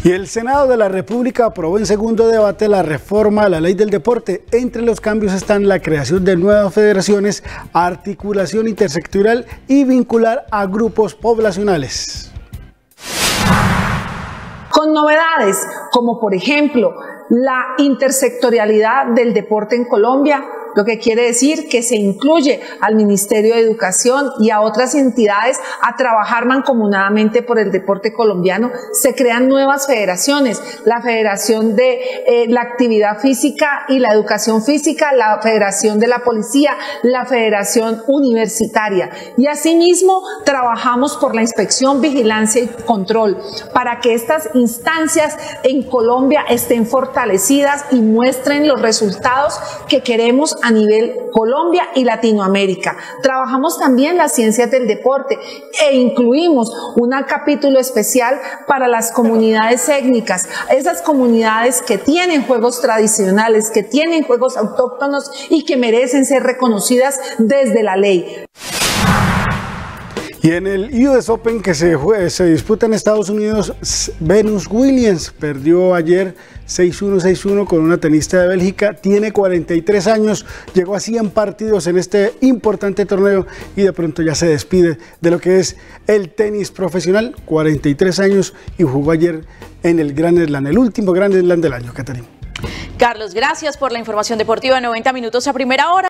Y el Senado de la República aprobó en segundo debate la reforma a la ley del deporte. Entre los cambios están la creación de nuevas federaciones, articulación intersectorial y vincular a grupos poblacionales. Con novedades, como por ejemplo la intersectorialidad del deporte en Colombia, lo que quiere decir que se incluye al Ministerio de Educación y a otras entidades a trabajar mancomunadamente por el deporte colombiano. Se crean nuevas federaciones, la Federación de la Actividad Física y la Educación Física, la Federación de la Policía, la Federación Universitaria. Y asimismo trabajamos por la inspección, vigilancia y control para que estas instancias en Colombia estén fortalecidas y muestren los resultados que queremos a nivel Colombia y Latinoamérica. Trabajamos también las ciencias del deporte e incluimos un capítulo especial para las comunidades étnicas, esas comunidades que tienen juegos tradicionales, que tienen juegos autóctonos y que merecen ser reconocidas desde la ley. Y en el US Open que se disputa en Estados Unidos, Venus Williams perdió ayer 6-1, 6-1 con una tenista de Bélgica. Tiene 43 años, llegó a 100 partidos en este importante torneo y de pronto ya se despide de lo que es el tenis profesional. 43 años y jugó ayer en el Grand Slam, el último Grand Slam del año, Catarina. Carlos, gracias por la información deportiva. 90 minutos a primera hora.